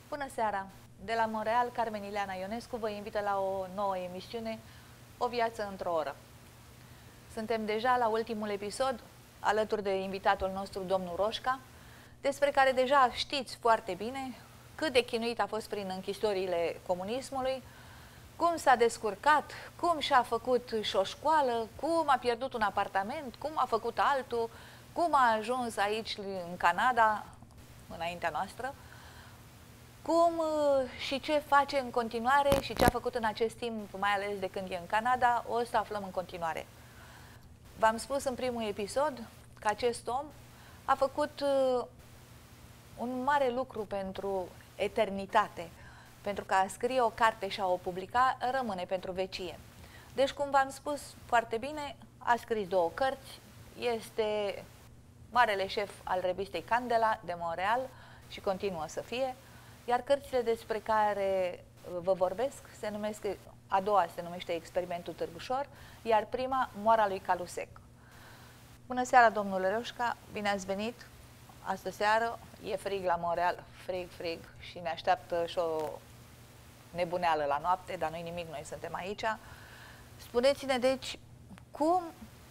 Bună seara! De la Montreal, Carmen Ileana Ionescu vă invită la o nouă emisiune, O viață într-o oră. Suntem deja la ultimul episod, alături de invitatul nostru, domnul Roșca, despre care deja știți foarte bine cât de chinuit a fost prin închisorile comunismului, cum s-a descurcat, cum și-a făcut și o școală, cum a pierdut un apartament, cum a făcut altul, cum a ajuns aici în Canada, înaintea noastră, cum și ce face în continuare și ce a făcut în acest timp, mai ales de când e în Canada, o să aflăm în continuare. V-am spus în primul episod că acest om a făcut un mare lucru pentru eternitate, pentru că a scrie o carte și a o publica rămâne pentru vecie. Deci, cum v-am spus foarte bine, a scris 2 cărți, este marele șef al revistei Candela de Montreal și continuă să fie, iar cărțile despre care vă vorbesc se numesc, a doua se numește Experimentul Târgușor, iar prima Moara lui Calusec. Bună seara, domnule Roșca, bine ați venit. Astă seară e frig la Montreal, frig și ne așteaptă și o nebuneală la noapte, dar nu-i nimic, noi suntem aici. Spuneți-ne, deci, cum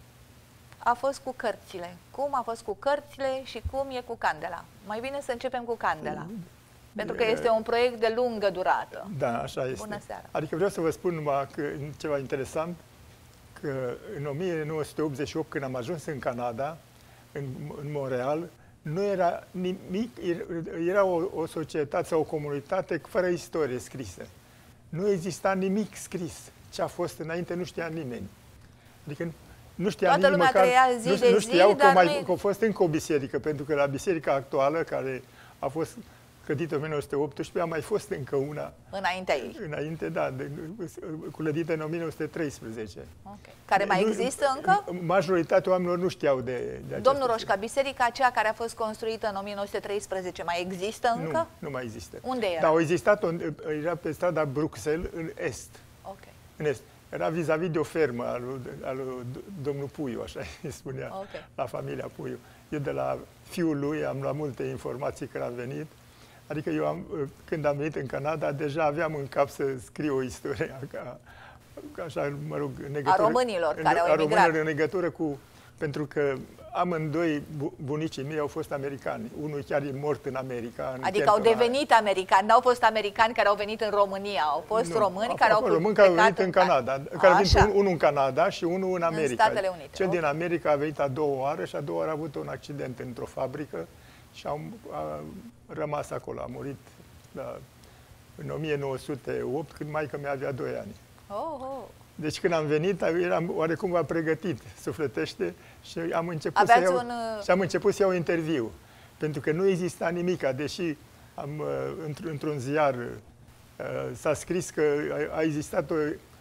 a fost cu cărțile? Cum a fost cu cărțile și cum e cu Candela? Mai bine să începem cu Candela, pentru că este un proiect de lungă durată. Da, așa este. Bună seara. Adică vreau să vă spun numai că, ceva interesant, că în 1988, când am ajuns în Canada, în Montreal, nu era nimic, era o societate sau o comunitate fără istorie scrisă. Nu exista nimic scris. Ce a fost înainte nu știa nimeni. Adică nu știa toată lumea măcar, trăia zi de nu zi, știau dar că a fost încă o biserică, pentru că la biserica actuală, care a fost clădită în 1918, a mai fost încă una. Înaintea ei. Înainte, da, clădită în 1913. Okay. Care mai există încă? Majoritatea oamenilor nu știau de Domnul Roșca, biserica aceea care a fost construită în 1913 mai există încă? Nu mai există. Unde era? Dar au existat, era pe strada Bruxelles, în est. Okay. În est. Era vis-a-vis de o fermă al lui domnul Puiu, așa îi spunea, la familia Puiu. Eu de la fiul lui am luat multe informații când a venit. Adică eu, când am venit în Canada, deja aveam în cap să scriu o istorie, așa, mă rog, în legătură, a românilor care au emigrat. În legătură cu, pentru că amândoi bunicii mei au fost americani. Unul chiar e mort în America. Adică au devenit americani, n-au fost americani care au venit în România, au fost români care au venit în Canada. Care au venit unul în Canada și unul în America. În Statele Unite. Cel din America a venit a doua oară și a doua oară a avut un accident într-o fabrică și a rămas acolo. A murit în 1908, când maică mea avea 2 ani. Deci când am venit, eram oarecum pregătit sufletește și am început să iau interviu. Pentru că nu exista nimic, deși într-un ziar s-a scris că a existat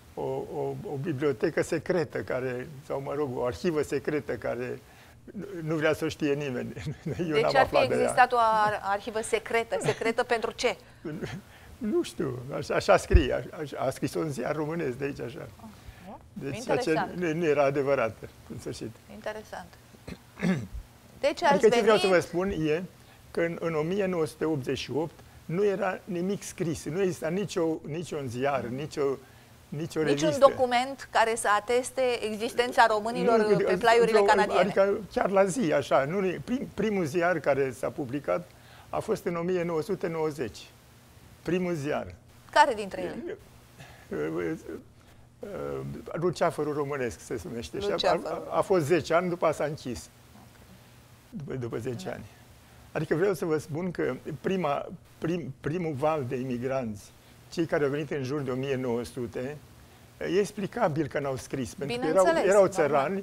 o bibliotecă secretă, sau mă rog, o arhivă secretă care nu vrea să o știe nimeni. Deci ar fi existat o arhivă secretă. Secretă pentru ce? Nu știu, așa scrie, a scris-o în ziar românesc de aici, așa. Deci nu era adevărat, în sfârșit. Interesant. Deci ați venit... ce vreau să vă spun e că în 1988 nu era nimic scris, nu exista niciun ziar, nicio revistă. Niciun document care să ateste existența românilor pe plaiurile canadiene. Adică chiar la zi, așa. Primul ziar care s-a publicat a fost în 1990. Primul ziar. Care dintre ele? Luceafărul românesc se numește. A fost 10 ani, după s-a închis. După 10 ani. Adică vreau să vă spun că primul val de imigranți, cei care au venit în jur de 1900, e explicabil că n-au scris. Pentru că erau țărani,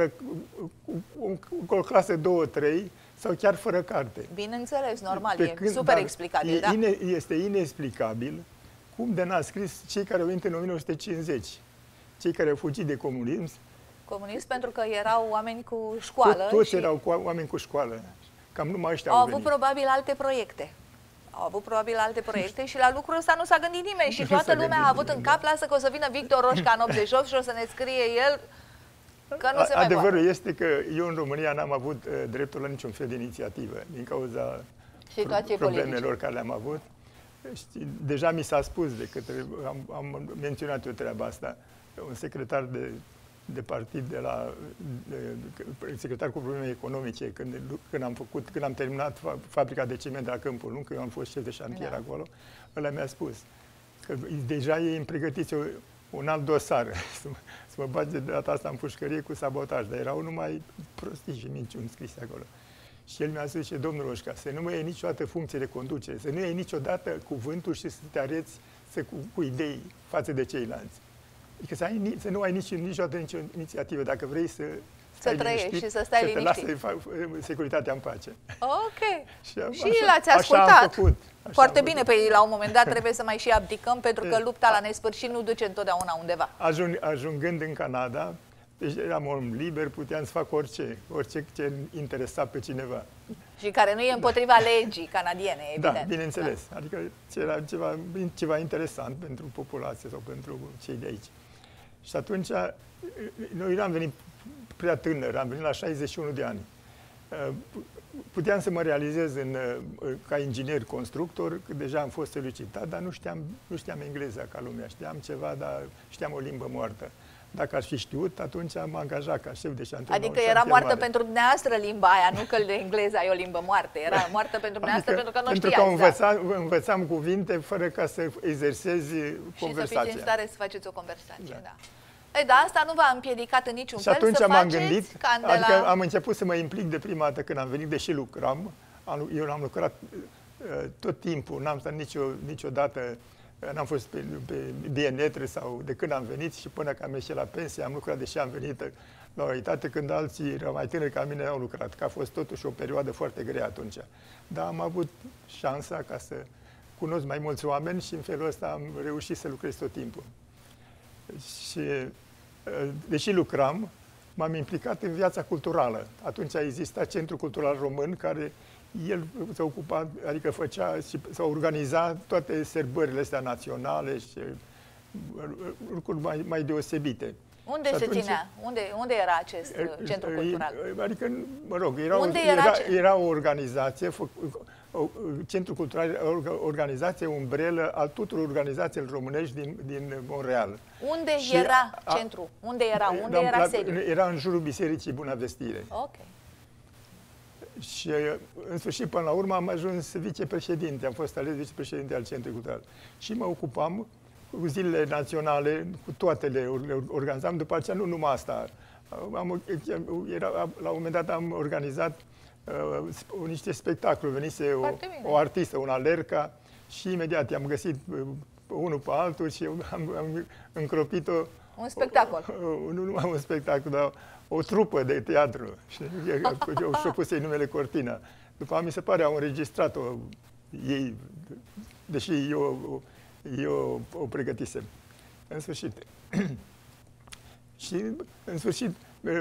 cu o clasă 2-3, sau chiar fără carte. Bineînțeles, normal, e super explicabil. Este inexplicabil cum de n-a scris cei care au venit în 1950, cei care au fugit de comunism. Comunism pentru că erau oameni cu școală. Toți erau oameni cu școală. Cam numai ăștia au avut probabil alte proiecte. Și la lucrul ăsta nu s-a gândit nimeni și toată lumea a avut în cap, lasă că o să vină Victor Roșca în 88 și o să ne scrie el că nu se mai Adevărul este că eu în România n-am avut dreptul la niciun fel de inițiativă din cauza problemelor care le-am avut. Știi, deja mi s-a spus de către, am menționat eu treaba asta, un secretar de partid secretar cu probleme economice, când am terminat fabrica de ciment de la Câmpul Lung, că eu am fost șef de șantier acolo, ăla mi-a spus că deja ei îmi pregătiți un alt dosar, să mă bage de data asta în pușcărie cu sabotaj, dar erau numai prostii și minciuni scrise acolo. Și el mi-a zis, și domnul Roșca, să nu mai iei niciodată funcție de conducere, să nu iei niciodată cuvântul și să te areți cu idei față de ceilalți. Adică să nu ai niciodată nicio inițiativă, dacă vrei să trăiești și să stai liniștit. Să te lasă securitatea în pace. Ok. Și l-ați ascultat. Așa am făcut. Foarte bine, păi la un moment dat trebuie să mai și abdicăm, pentru că lupta la nesfârșit nu duce întotdeauna undeva. Ajungând în Canada, deci eram om liber, puteam să fac orice ce interesa pe cineva. Și care nu e împotriva legii canadiene, evident. Da, bineînțeles. Da. Adică era ceva interesant pentru populație sau pentru cei de aici. Și atunci, noi n-am venit prea tânăr, am venit la 61 de ani. Puteam să mă realizez ca inginer constructor, că deja am fost solicitat, dar nu știam engleza ca lumea. Știam ceva, dar știam o limbă moartă. Dacă aș fi știut, atunci am angajat ca șef de șantier. Adică era moartă pentru dumneavoastră limba aia, nu că engleza e o limbă moartă. Era moartă pentru dumneavoastră pentru că nu știați. Pentru că învățam cuvinte fără ca să exersezi conversația. Și să fiți în stare să faceți o conversație, da. Ei, dar asta nu v-a împiedicat în niciun fel să faceți. Și atunci m-am gândit, adică am început să mă implic de prima dată când am venit, deși lucram. Eu am lucrat tot timpul, n-am stat niciodată, n-am fost pe dienetre sau de când am venit și până când am ieșit la pensie, am lucrat, deși am venit la o etate când alții erau mai tineri ca mine au lucrat, că a fost totuși o perioadă foarte grea atunci. Dar am avut șansa ca să cunosc mai mulți oameni și în felul ăsta am reușit să lucrez tot timpul. Și, deși lucram, m-am implicat în viața culturală. Atunci a existat Centrul Cultural Român, care el se ocupa, adică făcea și se organiza toate sărbările astea naționale și lucruri mai deosebite. Unde se ținea? Unde era acest centru cultural? Adică, mă rog, era o organizație, Centrul Cultural era o organizație umbrelă al tuturor organizațiilor românești din Montreal. Unde era centru? Unde era sediul? Era în jurul Bisericii Bunăvestire. Ok. Și în sfârșit, până la urmă, am ajuns vicepreședinte, am fost ales vicepreședinte al Centrului Cultural. Și mă ocupam cu zilele naționale, cu toate le organizam, după aceea nu numai asta. La un moment dat am organizat niște spectacole, venise o artistă, una Lerca, și imediat i-am găsit unul pe altul și am încropit-o. Un spectacol. Nu numai un spectacol, dar o trupă de teatru. Și-o pus numele Cortina. După aceea mi se pare au înregistrat-o ei, deși eu o pregătisem. În sfârșit. Și în sfârșit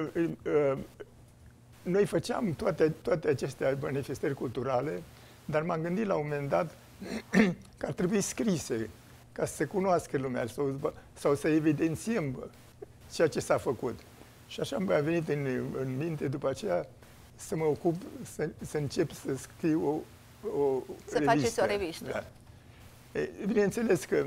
noi făceam toate aceste manifestări culturale, dar m-am gândit la un moment dat că ar trebui scrise, ca să se cunoască lumea sau să evidențiem ceea ce s-a făcut. Și așa mi-a venit în minte după aceea să mă ocup, să încep să scriu o revistă. Să faceți o revistă. Da. Bineînțeles că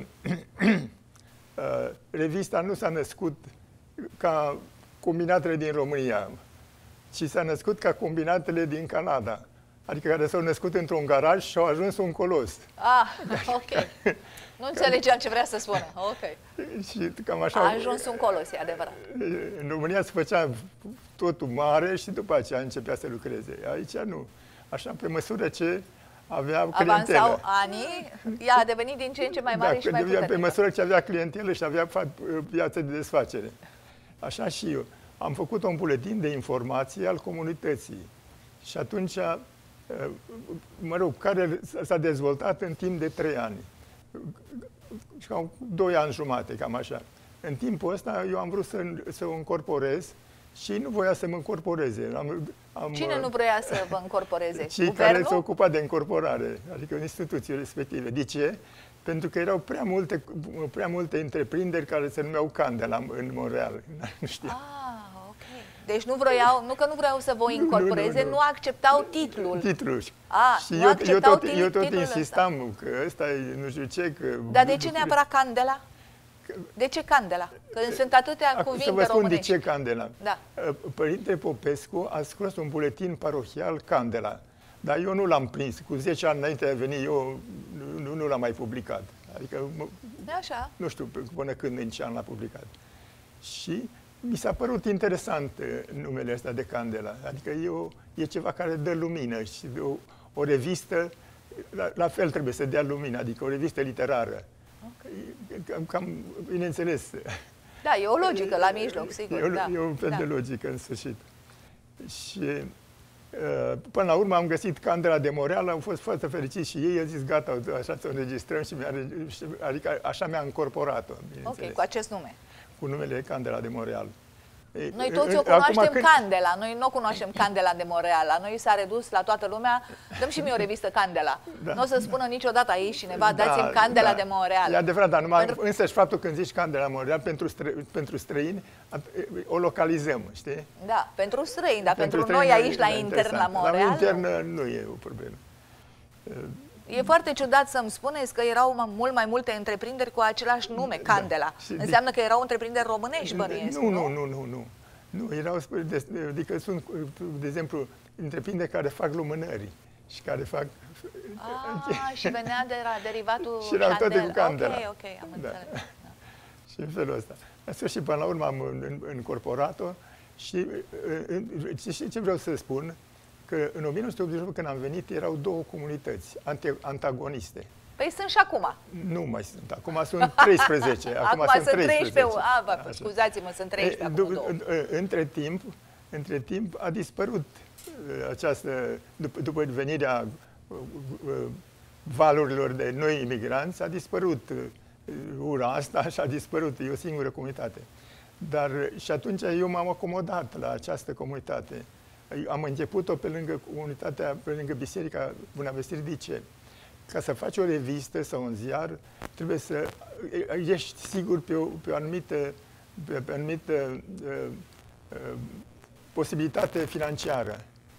revista nu s-a născut ca combinatele din România, ci s-a născut ca combinatele din Canada. Adică care s-au născut într-un garaj și au ajuns un colos. Ok. Nu înțelegeam ce vrea să spună. Ok. Și cam așa. A ajuns un colos, e adevărat. În România se făcea totul mare și după aceea începea să lucreze. Aici nu. Așa, pe măsură ce avea clientelă. Avansau anii, ea a devenit din ce în ce mai mare și mai puternică. Pe măsură ce avea clientelă și avea piață de desfacere. Așa și eu. Am făcut un buletin de informație al comunității. Și atunci, mă rog, care s-a dezvoltat în timp de 3 ani. Cam 2 ani jumate, cam așa. În timpul ăsta eu am vrut să o încorporez și nu voia să mă încorporeze. Cine nu vrea să vă încorporeze? Cei Guvernul? care se ocupa de încorporare, adică instituțiile respective. De ce? Pentru că erau prea multe întreprinderi care se numeau Candela în Montreal. Nu știu. Ok. Deci nu vreau să vă incorporeze, nu acceptau titlul. Titlul. Și eu tot insistam că ăsta e nu știu ce, că... Dar de ce neapărat Candela? De ce Candela? Că sunt atâtea cuvinte să vă spun românești. de ce Candela. Da. Părinte Popescu a scos un buletin parohial Candela, dar eu nu l-am prins. Cu 10 ani înainte de a veni, eu nu l-am mai publicat. Adică, Așa. nu știu până când, în ce an l-a publicat. Și mi s-a părut interesant numele ăsta de Candela. Adică e ceva care dă lumină și o revistă, la fel trebuie să dea lumină, adică o revistă literară. Cam bineînțeles. Da, e o logică la mijloc, sigur. E un fel de logică, în sfârșit. Și până la urmă am găsit Candela de Moreal, au fost foarte fericiți și ei, au zis gata, așa să o înregistrăm adică așa mi-a încorporat-o. Ok, cu acest nume. Cu numele Candela de Moreal. Noi toți o cunoaștem Candela, noi nu o cunoaștem Candela de Moreal, la noi s-a redus la toată lumea, dăm și mie o revistă Candela. Da. Nu o să spună niciodată aici cineva, dați-mi Candela de Moreal. E adevărat, dar numai însăși faptul când zici Candela Moreal, pentru străini, o localizăm, știi? Da, pentru străini, dar pentru noi aici la intern, la Moreal... La intern nu e o problemă. E foarte ciudat să-mi spuneți că erau mult mai multe întreprinderi cu același nume, Candela. Da. Înseamnă că erau întreprinderi românești, bănuiesc, nu, erau, adică sunt, de exemplu, întreprinderi care fac lumânări și care fac... și venea de la derivatul și erau toate cu Candela. Ok, am înțeles. Da. Și în felul ăsta. În sfârșit, până la urmă am încorporat-o și ce vreau să spun? Că în 1988, când am venit, erau două comunități antagoniste. Păi sunt și acum. Nu mai sunt. Acum sunt 13. Acum sunt 13. Scuzați-mă, sunt 13 acum două. Între timp a dispărut această, după venirea valurilor de noi imigranți, a dispărut ura asta și a dispărut. E o singură comunitate. Dar și atunci eu m-am acomodat la această comunitate. Am început-o pe lângă Biserica Bunăvestirii. De ce? Ca să faci o revistă sau un ziar, trebuie să ești sigur pe o anumită posibilitate financiară.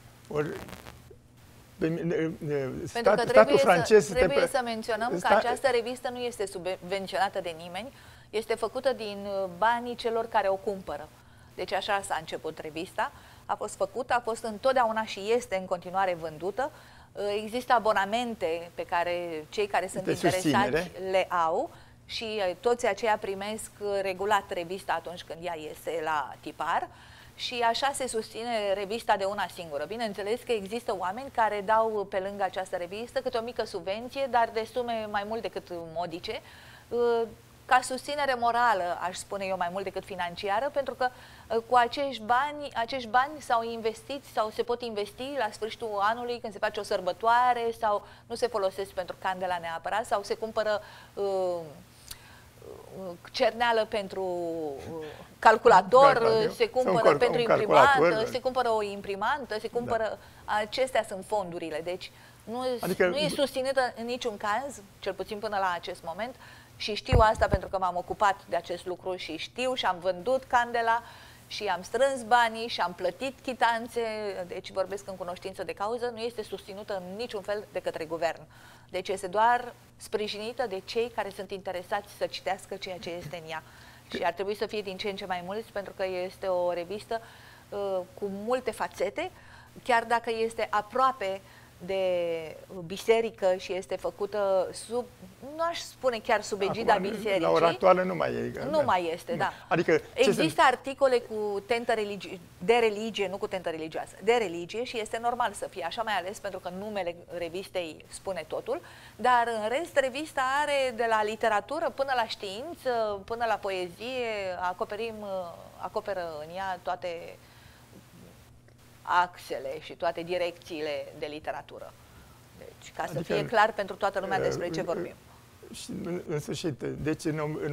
Statul francez trebuie să menționăm că această revistă nu este subvenționată de nimeni, este făcută din banii celor care o cumpără. Deci așa s-a început revista. A fost făcută, a fost întotdeauna și este în continuare vândută. Există abonamente pe care cei care sunt interesați le au și toți aceia primesc regulat revista atunci când ea iese la tipar și așa se susține revista de una singură. Bineînțeles că există oameni care dau pe lângă această revistă câte o mică subvenție, dar de sume mai mult decât modice, ca susținere morală, aș spune eu, mai mult decât financiară, pentru că cu acești bani s-au investit sau se pot investi la sfârșitul anului când se face o sărbătoare sau nu se folosesc pentru Candela neapărat sau se cumpără cerneală pentru calculator, se cumpără pentru imprimantă, se cumpără o imprimantă, se cumpără... Acestea sunt fondurile, deci nu e susținută în niciun caz, cel puțin până la acest moment, și știu asta pentru că m-am ocupat de acest lucru și știu și am vândut Candela și am strâns banii și am plătit chitanțe, deci vorbesc în cunoștință de cauză, nu este susținută în niciun fel de către guvern. Deci este doar sprijinită de cei care sunt interesați să citească ceea ce este în ea. Și ar trebui să fie din ce în ce mai mulți, pentru că este o revistă cu multe fațete, chiar dacă este aproape de biserică și este făcută sub, nu aș spune chiar sub egida bisericii. La ora actuală nu mai e. Nu mai este, da. Adică, există articole cu tentă de religie, nu cu tentă religioasă, de religie și este normal să fie așa, mai ales pentru că numele revistei spune totul, dar în rest revista are de la literatură până la știință, până la poezie, acoperă în ea toate axele și toate direcțiile de literatură. Deci, ca să fie clar pentru toată lumea despre ce vorbim. Și în sfârșit, deci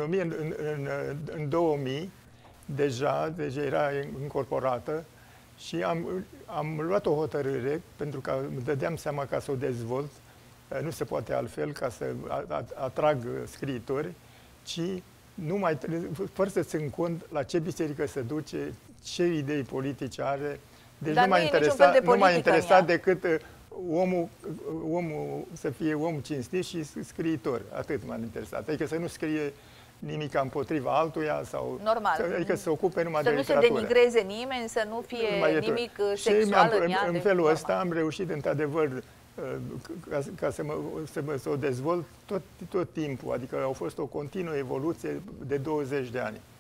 în 2000 deja era incorporată și am luat o hotărâre pentru că îmi dădeam seama ca să o dezvolt, nu se poate altfel ca să atrag scriitori, ci fără să țin cont la ce biserică se duce, ce idei politice are. Deci Dar nu m-a nu e niciun fel de interesat, nu m-a politică în interesat ea. decât omul să fie om cinstit și scriitor. Atât m-a interesat. Adică să nu scrie nimic împotriva altuia sau Normal. adică să se ocupe numai Să de nu se literatură. denigreze nimeni, să nu fie Numai de nimic Și sexual în ea. în deci felul normal. ăsta am reușit într-adevăr ca să o dezvolt tot timpul. Adică a fost o continuă evoluție de 20 de ani.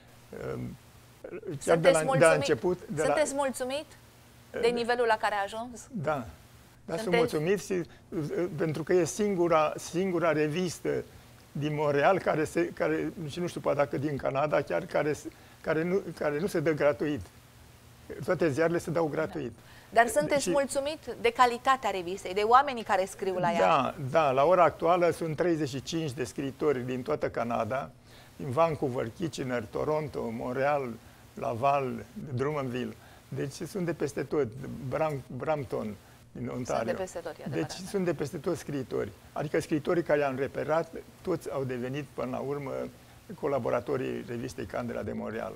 Chiar de la început... Sunteți mulțumit de nivelul la care a ajuns? Da. Dar sunt mulțumit pentru că e singura revistă din Montreal care, și nu știu poate dacă din Canada chiar, care nu se dă gratuit. Toate ziarele se dau gratuit. Dar sunteți mulțumit de calitatea revistei, de oamenii care scriu la ea? Da, la ora actuală sunt 35 de scriitori din toată Canada, din Vancouver, Kitchener, Toronto, Montreal, Laval, Drummondville. Deci sunt de peste tot, Brampton, din Ontario. Sunt de peste tot, deci sunt de peste tot scriitori. Adică scriitorii care i-am reperat, toți au devenit până la urmă colaboratorii revistei Candela de Montreal.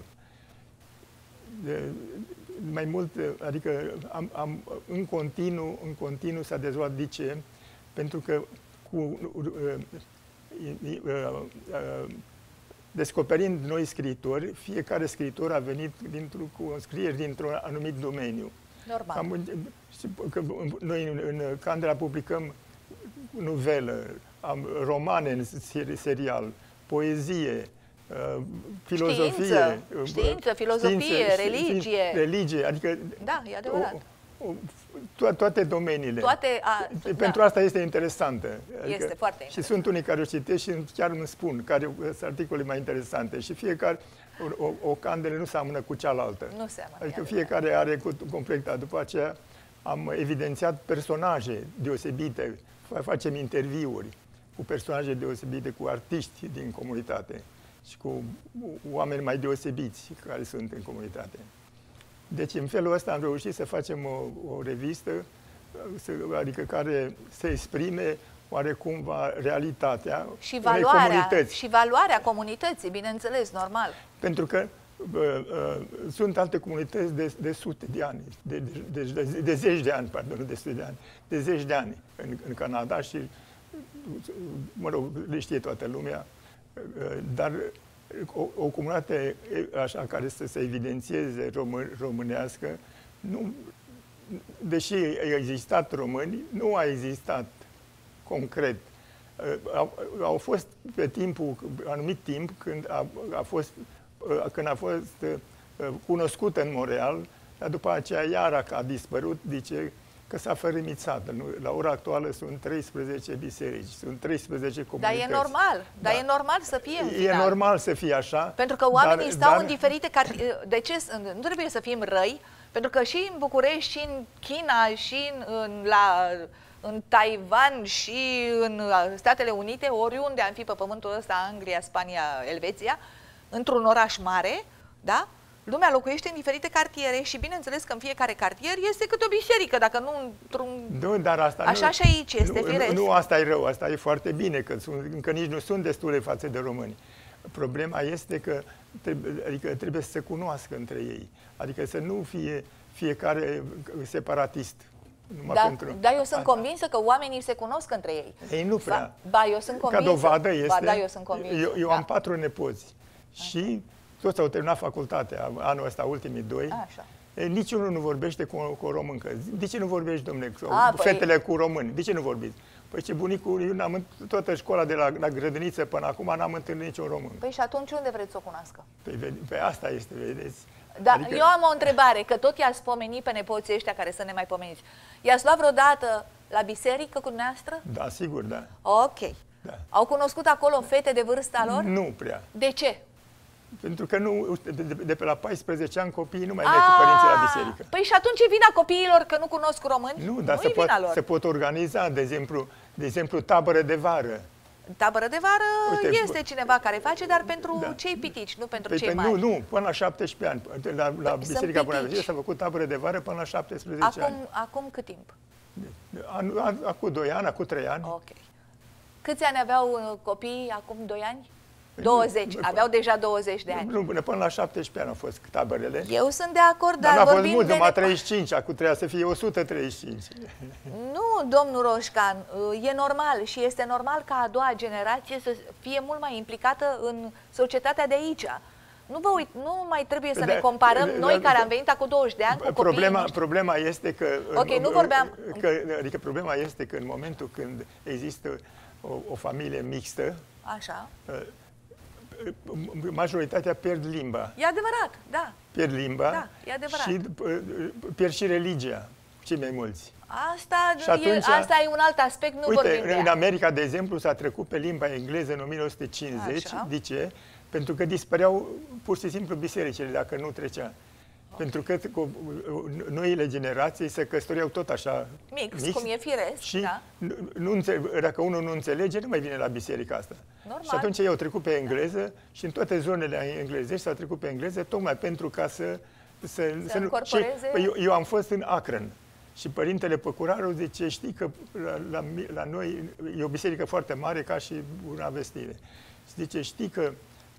Mai mult, adică în continuu s-a dezvoltat. De ce? Pentru că descoperind noi scriitori, fiecare scriitor a venit cu scrieri dintr-un anumit domeniu. Normal. Noi în Candela publicăm novelă, romane în serial, poezie, filozofie, știință, filozofie, religie. Adică da, e adevărat. Toate domeniile. Pentru asta este interesantă. Adică, este foarte interesant. Și sunt unii care o citesc și chiar îmi spun care sunt articole mai interesante. Și fiecare, o candelă nu seamănă cu cealaltă. Nu seamănă. Adică fiecare are complet. După aceea am evidențiat personaje deosebite, facem interviuri cu personaje deosebite, cu artiști din comunitate și cu oameni mai deosebiți care sunt în comunitate. Deci, în felul ăsta am reușit să facem o revistă, adică care să exprime oarecum realitatea unei comunități. Și valoarea comunității, bineînțeles, normal. Pentru că sunt alte comunități de sute de ani, de zeci de ani, pardon, nu de sute de ani, de zeci de ani în Canada și, mă rog, le știe toată lumea, dar o comunitate așa care să se evidențieze românească, deși au existat români, nu a existat concret. Au fost pe anumit timp când a fost cunoscută în Montreal, dar după aceea iar a dispărut, zice că s-a fărâmițat. La ora actuală sunt 13 biserici, sunt 13 comunități. Dar e normal, dar e normal să fie în final. E normal să fie așa. Pentru că oamenii stau în diferite cartiere. De ce? Nu trebuie să fim răi, pentru că și în București, și în China, și în Taiwan, și în Statele Unite, oriunde am fi pe pământul ăsta, Anglia, Spania, Elveția, într-un oraș mare, da? Lumea locuiește în diferite cartiere și bineînțeles că în fiecare cartier este câte o biserică, dacă nu într-un... Nu, dar asta așa și aici este firesc. Nu, asta e rău, asta e foarte bine, că încă nici nu sunt destule față de români. Problema este că trebuie să se cunoască între ei, adică să nu fie fiecare separatist. Dar eu sunt convinsă că oamenii se cunosc între ei. Ei nu prea. Ba, eu sunt convinsă. Ca dovadă este, da, eu sunt convinsă. Eu am 4 nepoți și toți au terminat facultatea anul ăsta, ultimii 2. Așa. Niciunul nu vorbește cu o româncă. De ce nu vorbești, domnule, fetele cu români? De ce nu vorbiți? Păi ce bunicul, eu n-am toată școala de la grădiniță până acum n-am întâlnit niciun român. Păi și atunci unde vreți să o cunoască? Păi asta este, vedeți. Da, adică... eu am o întrebare, că tot i-ați pomenit pe nepoții ăștia care să ne mai pomeniți. I-ați luat vreodată la biserică cu dumneavoastră? Da, sigur, da. Ok. Da. Au cunoscut acolo fete de vârsta lor? Nu prea. De ce? Pentru că de pe la 14 ani copiii nu mai merg cu părinții la biserică. Păi și atunci e vina copiilor că nu cunosc români? Nu, dar se pot organiza, de exemplu, tabără de vară. Tabără de vară este cineva care face, dar pentru cei pitici, nu pentru cei mari. Nu, până la 17 ani. La Biserica Bunăvăție s-a făcut tabără de vară până la 17 ani. Acum cât timp? Acum 2 ani, acum 3 ani. Ok. Câți ani aveau copiii acum 2 ani? 20, aveau deja 20 de ani. Nu, până la 17 ani au fost taberele. Eu sunt de acord, dar n-a fost vorbim mult, de numai 35, acum trebuia să fie 135. Nu, domnul Roșcan, e normal și este normal ca a doua generație să fie mult mai implicată în societatea de aici. Nu mai trebuie să ne comparăm noi care am venit acum 20 de ani cu copiii noștri. Problema este că... Ok, nu vorbeam... Adică problema este că în momentul când există o familie mixtă, așa, majoritatea pierd limba. E adevărat, da. Pierd limba, da, e adevărat. Și pierd și religia, cei mai mulți. Asta e un alt aspect, nu vorbim de ea. În America, de exemplu, s-a trecut pe limba engleză în 1950. Așa. De ce? Pentru că dispăreau pur și simplu bisericile, dacă nu trecea. Okay. Pentru că noile generații se căsătoreau tot așa mix, cum e firesc. Și da? dacă unul nu înțelege, nu mai vine la biserica asta. Normal. Și atunci ei au trecut pe engleză și în toate zonele englezești s-au trecut pe engleză, tocmai pentru ca să încorporeze... Eu am fost în Akron și părintele Păcuraru zice, știi că la noi e o biserică foarte mare ca și una vestire. Zice, știi că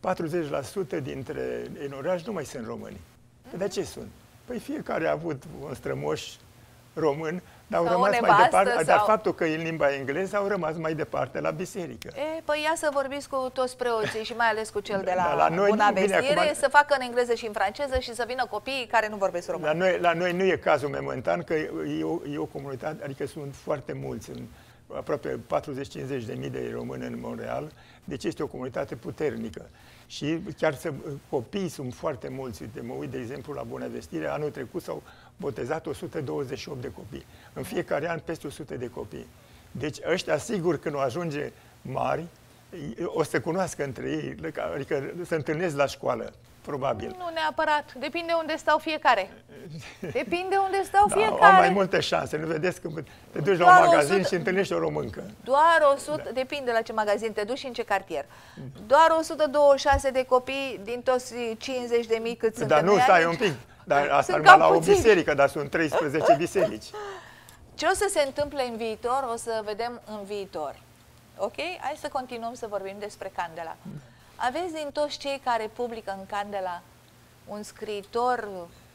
40% dintre în oraș nu mai sunt români. De ce sunt? Păi fiecare a avut un strămoș român, dar au rămas mai departe, dar faptul că e în limba engleză au rămas mai departe la biserică. Păi ia să vorbiți cu toți preoții și mai ales cu cel de la Buna Vestire, să facă în engleză și în franceză și să vină copiii care nu vorbesc român. La noi nu e cazul momentan, că e o comunitate, adică sunt foarte mulți, aproape 40-50 de mii de români în Montreal, deci este o comunitate puternică. Și chiar copiii sunt foarte mulți. Mă uit, de exemplu, la Buna Vestire, anul trecut s-au botezat 128 de copii. În fiecare an peste 100 de copii. Deci ăștia, sigur, când o ajunge mari, o să cunoască între ei, adică se întâlnesc la școală, probabil. Nu neapărat, depinde unde stau fiecare. Depinde unde stau fiecare. Au mai multe șanse, nu vedeți când te duci la un magazin și întâlnești o româncă. Doar 100, depinde la ce magazin te duci și în ce cartier. Doar 126 de copii din toți 50.000 cât sunt. Dar nu, stai un pic. Dar asta numai la o biserică, dar sunt 13 biserici. Ce o să se întâmple în viitor, o să vedem în viitor. Ok? Hai să continuăm să vorbim despre Candela. Aveți din toți cei care publică în Candela un scriitor,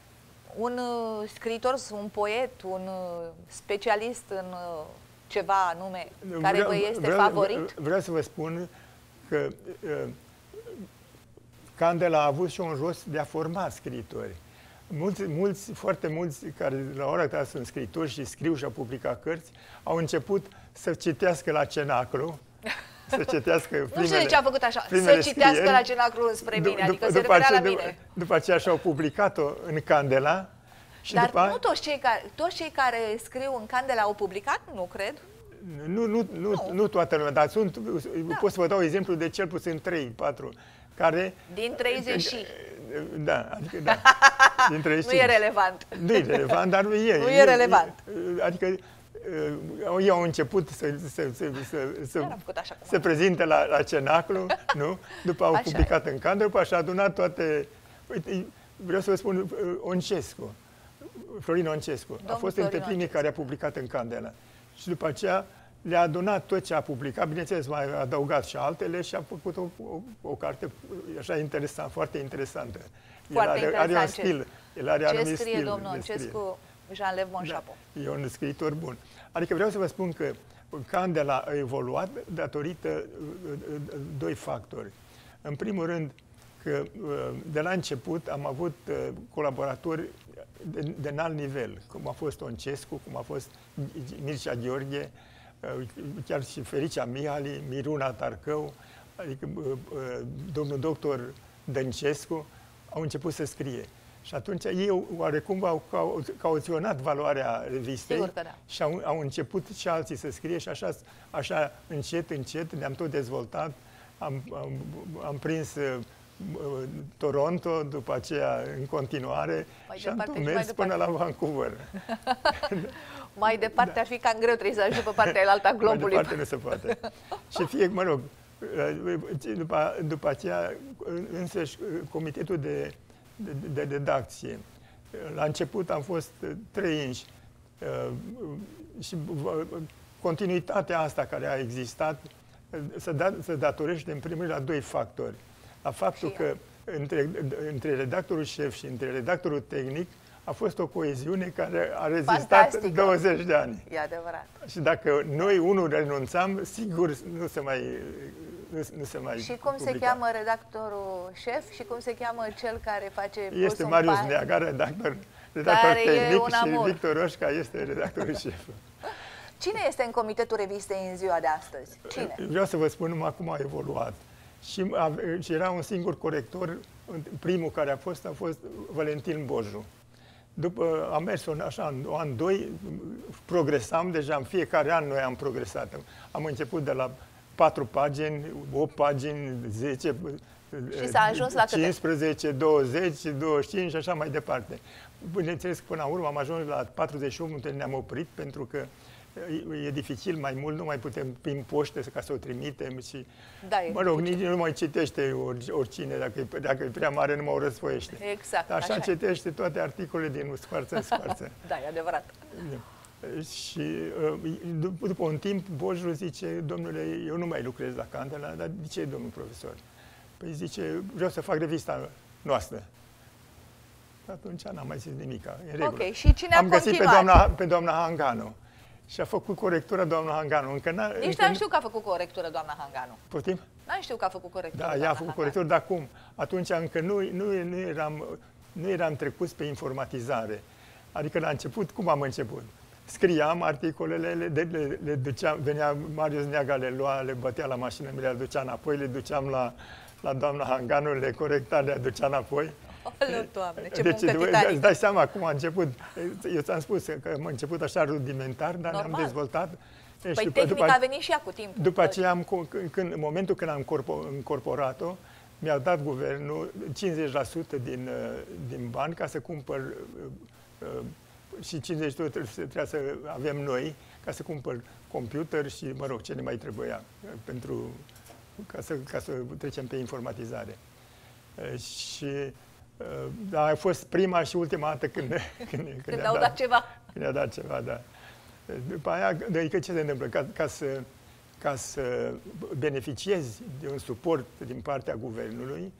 un poet, un specialist în ceva anume, care vă este favorit? Vreau să vă spun că Candela a avut și un rost de a forma scriitori. Foarte mulți care la ora actuală sunt scriitori și scriu și au publicat cărți, au început să citească la cenaclu, să citească primele. Nu știu de ce a făcut așa, să citească la cenaclu spre mine, adică se referea la mine. După aceea și-au publicat-o în Candela. Și dar nu toți cei care scriu în Candela au publicat, nu cred? Nu toată lumea, dar pot să vă dau exemplu de cel puțin 3-4 care... Din 30 și... Da, adică da. Din 35. Nu e relevant. Nu e relevant, dar nu e. Nu e relevant. Adică ei au început să prezinte la cenaclu, nu? După au publicat în Candela, după și-a adunat toate... Uite, vreau să vă spun, Oncescu, Florin Oncescu, a fost între primii care a publicat în Candela. Și după aceea le-a adunat tot ce a publicat, bineînțeles, mai a adăugat și altele și a făcut o carte așa interesant, foarte interesantă. Foarte interesant. Are un stil. El are ce scrie domnul Oncescu? Jean-Lev Bonșapo. Da, e un scriitor bun. Adică vreau să vă spun că Candela a evoluat datorită doi factori. În primul rând, că de la început am avut colaboratori de înalt nivel, cum a fost Oncescu, cum a fost Mircea Gheorghe, chiar și Felicia Mihali, Miruna Tarcău, adică domnul doctor Dăncescu, au început să scrie. Și atunci ei oarecum au cauționat valoarea revistei și au început și alții să scrie și așa încet, încet ne-am tot dezvoltat. Am prins Toronto, după aceea în continuare și am mers până la Vancouver. Mai departe ar fi cam greu, trebuie să ajungi pe partea alta globului. Mai departe nu se poate. Și mă rog, după aceea însăși comitetul de redacție. La început am fost 3 inși și continuitatea asta care a existat se datorește în primul rând la doi factori. La faptul că între redactorul șef și între redactorul tehnic a fost o coeziune care a rezistat fantastică. 20 de ani. E adevărat. Și dacă noi unul renunțam, sigur nu se mai Și cum se cheamă redactorul șef și cum se cheamă cel care face Este Marius Neaga, redactor tehnic, și Victor Roșca este redactorul șef. Cine este în comitetul revistei în ziua de astăzi? Cine? Vreau să vă spun numai cum a evoluat. Și era un singur corector, primul care a fost Valentin Boju. După am mers așa, în an, doi, progresam deja, în fiecare an noi am progresat. Am început de la 4 pagini, 8 pagini, 10, și s-a ajuns la 15, 20, 25 și așa mai departe. Bineînțeles că până la urmă am ajuns la 41, unde ne-am oprit, pentru că e dificil, mai mult nu mai putem prin poște ca să o trimitem și, mă rog, nici nu mai citește oricine, dacă e prea mare nu mă o răsfoiește. Exact. Așa citește toate articolele din scoarță în scoarță. Da, e adevărat. Și după un timp, Boju zice, domnule, eu nu mai lucrez la Candela, dar de ce, domnul profesor? Păi zice, vreau să fac revista noastră. Atunci n-am mai zis nimica, în regulă. Ok, și cine a continuat? Am găsit pe doamna Hanganu. Și a făcut corectura doamna Hanganu. Nici n-am știut că a făcut corectură doamna Hanganu. Poftim? N-am știut că a făcut corectură. Da, ea a făcut corectură, dar cum? Atunci încă nu eram trecuți pe informatizare. Adică la început, cum am început? Scriam articolele, le duceam, venea Marius Neaga, le lua, le bătea la mașină, mi le aducea înapoi, le duceam la doamna Hanganu, le corecta, le aducea înapoi. Oleu, Doamne, ce deci, muncă titanică. îți dai seama cum a început. Eu ți-am spus că am început așa rudimentar, dar ne-am dezvoltat. Păi tehnica a venit și ea cu timpul. După aceea, în momentul când am încorporat-o, mi-a dat guvernul 50% din bani ca să cumpăr și 50% trebuia să avem noi ca să cumpăr computer și, mă rog, ce ne mai trebuia ca să trecem pe informatizare. Și a fost prima și ultima dată când ne-au dat ceva. Când ne-a dat ceva, da. După aia, adică ce se întâmplă? Ca să beneficiezi de un suport din partea guvernului,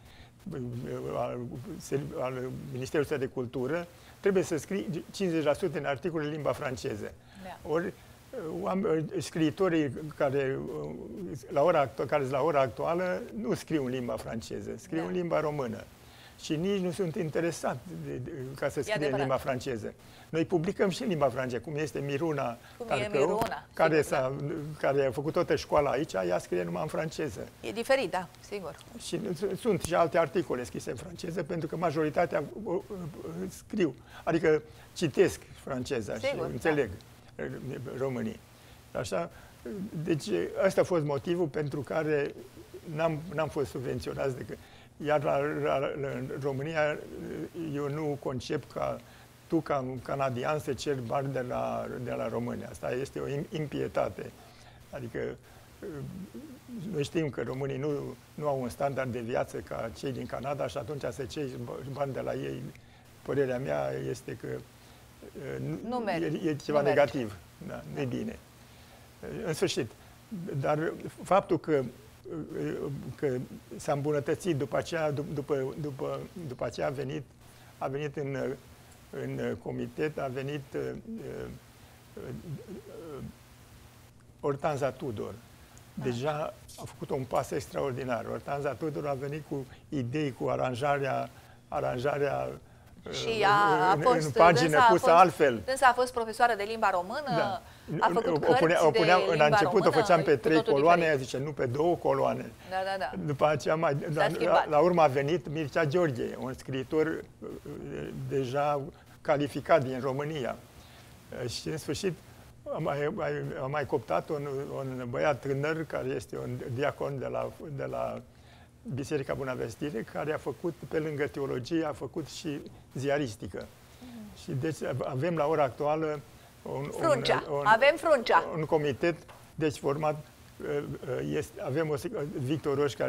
al Ministerului de Cultură, trebuie să scrii 50% din articole în limba franceză. Da. Ori scriitorii care la ora actuală nu scriu în limba franceză, scriu în limba română. Și nici nu sunt interesat ca să scrie în limba franceză. Noi publicăm și în limba franceză, cum este Miruna Tarcău, care a făcut toată școala aici, ea scrie numai în franceză. E diferit, da, sigur. Și sunt și alte articole scrise în franceză, pentru că majoritatea scriu, adică citesc franceza și înțeleg românii. Așa, deci ăsta a fost motivul pentru care n-am fost subvenționați decât. Iar în România eu nu concep ca tu, ca canadian, să ceri bani de la România. Asta este o impietate. Adică noi știm că românii nu au un standard de viață ca cei din Canada și atunci să ceri bani de la ei, părerea mea este că e ceva negativ. Da, nu e bine. În sfârșit. Dar faptul că s-a îmbunătățit după aceea a venit în comitet, a venit Hortanza Tudor. Deja a făcut un pas extraordinar. Hortanza Tudor a venit cu idei, cu aranjarea și a fost, în pagină pusă altfel. Dânsa a fost profesoară de limba română, da. A făcut cărți de limba în început română, o făceam pe 3 coloane, ea zice, nu pe 2 coloane. Da. După aceea, la urmă a venit Mircea Gheorghe, un scriitor deja calificat din România. Și în sfârșit am mai cooptat un băiat tânăr, care este un diacon de la Biserica Bunăvestire, care a făcut, pe lângă teologie, a făcut și ziaristică. Și deci avem la ora actuală avem Fruncea. Un comitet, deci format, avem Victor Roșca,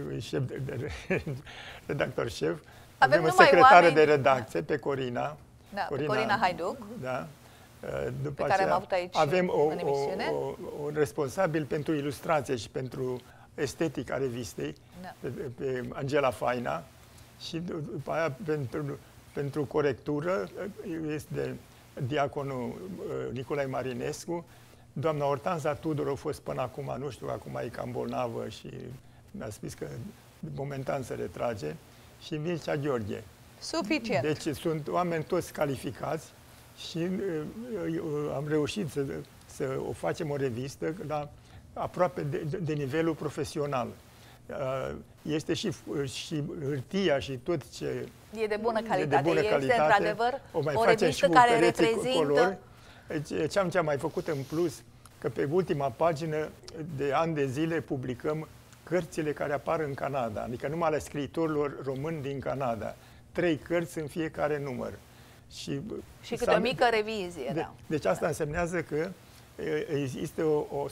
redactor șef, avem o secretară de redacție, pe Corina. Da, Corina Haiduc. Da. După pe care aceea, am avut aici avem în emisiune. un responsabil pentru ilustrație și pentru estetica revistei, Da. pe Angela Faina, și după aia pentru corectură este diaconul Nicolae Marinescu. Doamna Hortanza Tudor a fost până acum, nu știu, acum e cam bolnavă și mi-a spus că momentan se retrage, și Mircea Gheorghe. Suficient. Deci sunt oameni toți calificați și am reușit să o facem o revistă la aproape de nivelul profesional. Este și hârtia și tot ce E de bună calitate. e de bună calitate. Este într-adevăr o revistă care reprezintă... colori. Deci, ce am mai făcut în plus, că pe ultima pagină de ani de zile publicăm cărțile care apar în Canada, adică numai ale scriitorilor români din Canada. 3 cărți în fiecare număr. Și câte o mică revizie, da. Deci asta însemnează că există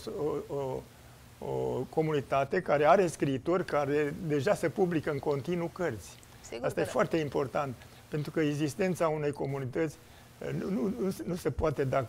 o comunitate care are scriitori care deja se publică în continuu cărți. Sigur Asta e foarte important, pentru că existența unei comunități nu se poate da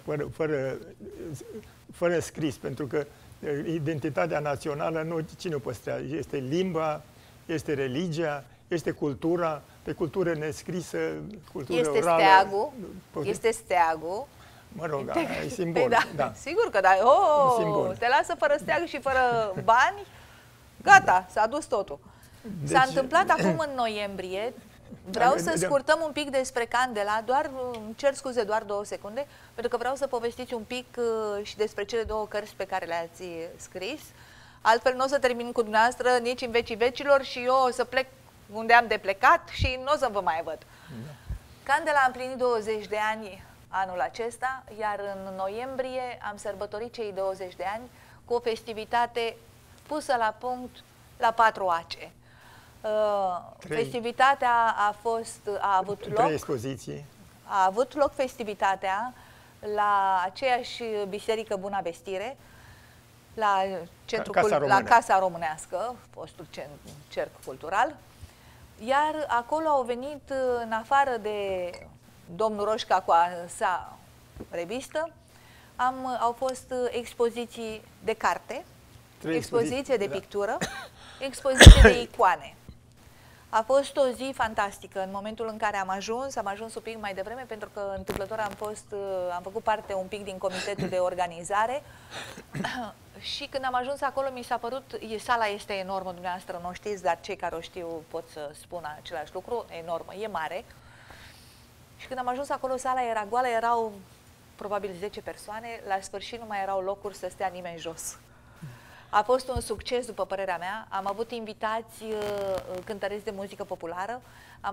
fără scris, pentru că identitatea națională, cine o păstrează? Este limba, este religia, este cultura, pe cultură nescrisă, cultură este orală. Este steagul. Mă rog, e simbol. Păi da. Sigur că da. Te lasă fără steag și fără bani, gata, s-a dus totul. Deci, s-a întâmplat acum în noiembrie. Vreau să scurtăm un pic despre Candela, îmi cer scuze, doar 2 secunde, pentru că vreau să povestiți un pic și despre cele 2 cărți pe care le-ați scris. Altfel nu o să termin cu dumneavoastră nici în vecii vecilor și eu o să plec unde am de plecat și nu o să vă mai văd. Candela a împlinit 20 de ani anul acesta, iar în noiembrie am sărbătorit cei 20 de ani cu o festivitate pusă la punct la 4 ace. Festivitatea a avut loc. 3 expoziții. A avut loc festivitatea la aceeași biserică Buna Vestire, la Casa Românească, fostul cerc cultural. Iar acolo au venit, în afară de domnul Roșca cu a sa revistă, au fost expoziții de carte, expoziție de pictură, expoziție de icoane. A fost o zi fantastică. În momentul în care am ajuns un pic mai devreme, pentru că întâmplător am făcut parte un pic din comitetul de organizare și când am ajuns acolo mi s-a părut, sala este enormă, dumneavoastră nu știți, dar cei care o știu pot să spună același lucru, enormă, e mare. Și când am ajuns acolo, sala era goală, erau probabil 10 persoane, la sfârșit nu mai erau locuri să stea nimeni jos. A fost un succes, după părerea mea. Am avut invitați cântăreți de muzică populară,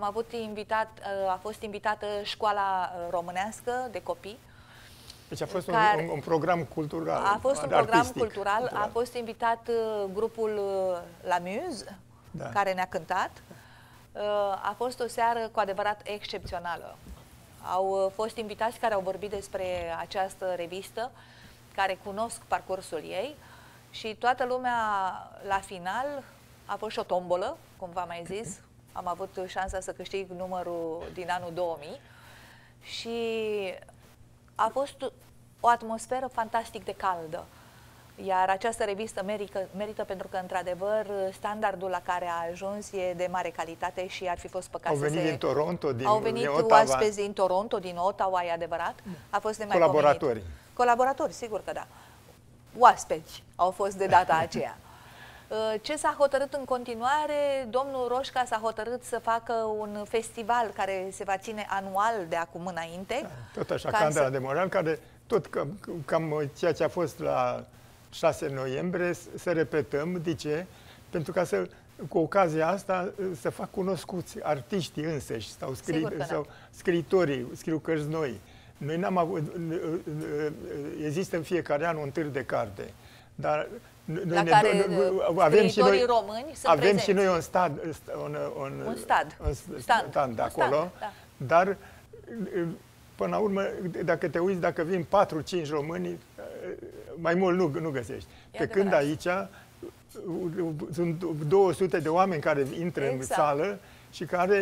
a fost invitată școala românească de copii. Deci a fost un program cultural. A fost un program cultural, a fost invitat grupul La Muse, care ne-a cântat. A fost o seară cu adevărat excepțională. Au fost invitați care au vorbit despre această revistă, care cunosc parcursul ei. Și toată lumea, la final, a fost și o tombolă, cum v-am mai zis. Am avut șansa să câștig numărul din anul 2000 și a fost o atmosferă fantastic de caldă. Iar această revistă merită pentru că, într-adevăr, standardul la care a ajuns e de mare calitate și ar fi fost păcat să se... Au venit din Toronto, din Au venit oaspeți din Toronto, din Ottawa, e adevărat. A fost colaboratori. Colaboratori, sigur că da. Oaspeți au fost de data aceea. Ce s-a hotărât în continuare? Domnul Roșca s-a hotărât să facă un festival care se va ține anual de acum înainte. Tot așa, Candela de Moral, care tot cam ceea ce a fost la 6 noiembrie, să repetăm. De ce? Pentru ca cu ocazia asta să fac cunoscuți artiștii însăși sau scriitorii, scriu cărți noi. Noi n-am avut, există în fiecare an un târg de carte, dar avem și noi români sunt prezenți. Și noi un stand de acolo, dar până la urmă, dacă te uiți, dacă vin 4-5 români, mai mult nu găsești. Pe când aici sunt 200 de oameni care intră în sală și care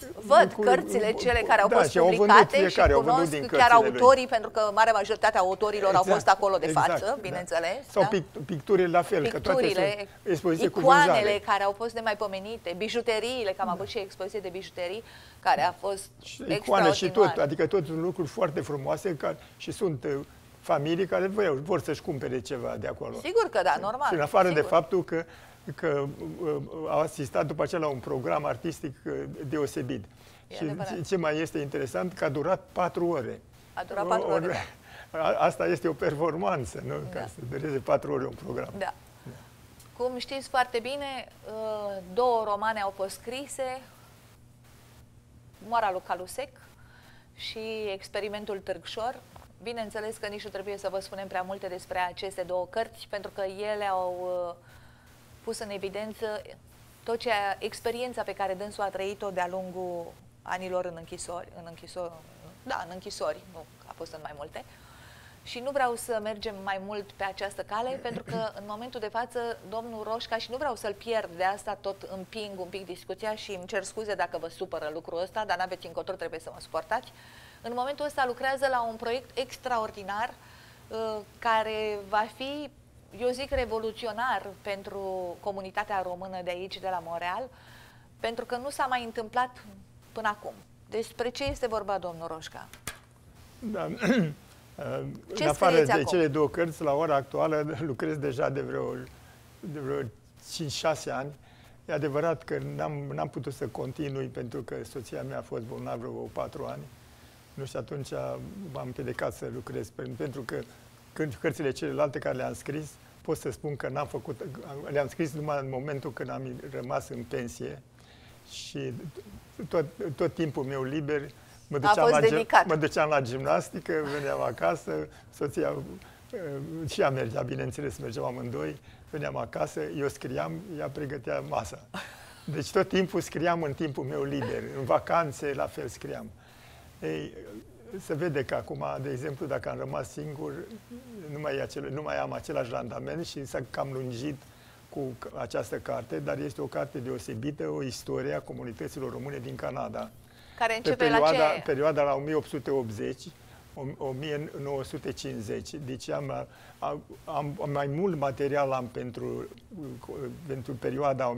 Văd cărțile cele care au fost publicate și cunosc chiar autorii, pentru că marea majoritate a autorilor au fost acolo de față, bineînțeles. Sau picturile la fel, că toate sunt icoanele care au fost nemaipomenite, bijuteriile, că am avut și expoziție de bijuterii, care a fost extraordinar. Și tot, adică tot lucruri foarte frumoase și sunt familii care vor să-și cumpere ceva de acolo. Sigur că da, normal. Și în afară de faptul că au asistat după aceea la un program artistic deosebit. Și ce mai este interesant, că a durat 4 ore. A durat 4 ore. Asta este o performanță, nu? Ca să dureze 4 ore un program. Da. Cum știți foarte bine, 2 romane au fost scrise, Moara lui Calusec și Experimentul Târgșor. Bineînțeles că nici nu trebuie să vă spunem prea multe despre aceste 2 cărți, pentru că ele au pus în evidență experiența pe care dânsul a trăit-o de-a lungul anilor în închisori, nu, a fost în mai multe. Și nu vreau să mergem mai mult pe această cale, pentru că în momentul de față, domnul Roșca, și nu vreau să-l pierd, de asta tot împing un pic discuția și îmi cer scuze dacă vă supără lucrul ăsta, dar n-aveți încotro, trebuie să mă suportați. În momentul ăsta lucrează la un proiect extraordinar care va fi, eu zic, revoluționar pentru comunitatea română de aici, de la Montreal, pentru că nu s-a mai întâmplat până acum. Despre ce este vorba, domnul Roșca? Da. În afară de cele 2 cărți, la ora actuală lucrez deja de vreo 5-6 ani. E adevărat că n-am putut să continui pentru că soția mea a fost bolnavă vreo 4 ani. Nu știu, atunci m-am împiedicat să lucrez, pentru că cărțile celelalte care le-am scris, pot să spun că le-am scris numai în momentul când am rămas în pensie și tot timpul meu liber mă duceam la gimnastică, veneam acasă, soția și ea mergea, bineînțeles, mergeam amândoi, veneam acasă, eu scriam, ea pregătea masa. Deci tot timpul scriam în timpul meu liber, în vacanțe la fel scriam. Ei, se vede că acum, de exemplu, dacă am rămas singur, nu mai am același randament și s-a cam lungit cu această carte, dar este o carte deosebită, o istorie a comunităților române din Canada. Care începe la ce? Perioada la 1880-1950. Deci am mai mult material pentru perioada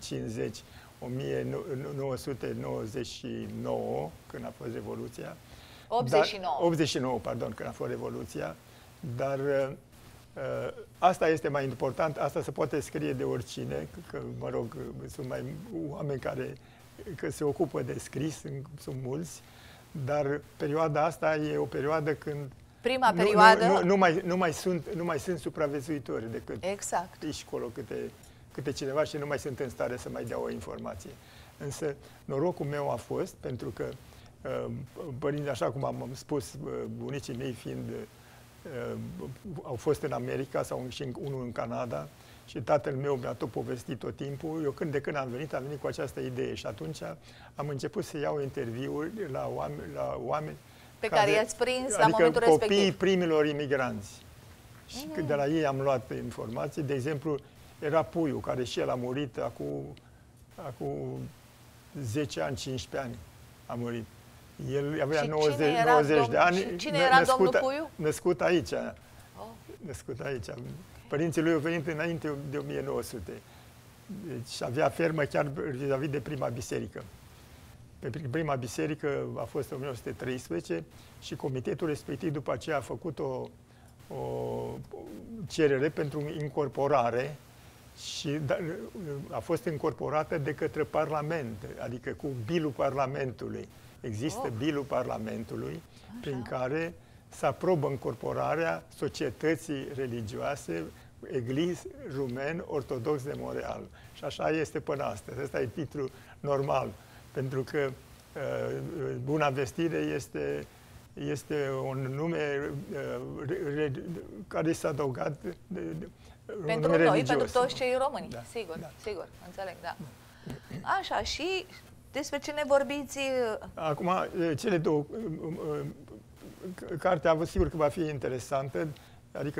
1950-1999, când a fost Revoluția. 89, pardon, când a fost Revoluția. Dar asta este mai important, asta se poate scrie de oricine, că, mă rog, sunt mai oameni care se ocupă de scris, sunt mulți, dar perioada asta e o perioadă când prima perioadă nu mai sunt supraviețuitori decât aici acolo câte cineva și nu mai sunt în stare să mai dea o informație. Însă norocul meu a fost, pentru că părinții, așa cum am spus, bunicii mei fiind au fost în America sau și unul în Canada și tatăl meu mi-a tot povestit tot timpul. Eu când am venit cu această idee și atunci am început să iau interviuri la oameni pe care i-ați prins la momentul respectiv. Copiii primilor imigranți. Și de la ei am luat informații. De exemplu, era Puiu, care și el a murit acum 10 ani, 15 ani. A murit. El avea 90 de ani. Cine era domnul Puiu? Născut aici. Născut aici. Părinții lui au venit înainte de 1900. Deci avea fermă chiar vis-a-vis de prima biserică. Pe prima biserică a fost în 1913 și comitetul respectiv după aceea a făcut o cerere pentru incorporare și a fost incorporată de către Parlament, adică cu bilul Parlamentului. Există bilul Parlamentului prin care se aprobă incorporarea societății religioase Eglise Rumen Ortodox de Montreal. Și așa este până astăzi. Ăsta e titlul normal, pentru că Buna Vestire este un nume care s-a adăugat pentru noi, religios. Pentru toți cei români, da, sigur, da. Sigur, înțeleg, da. Așa, și despre ce ne vorbiți? Acum, cele două, cartea, sigur că va fi interesantă, adică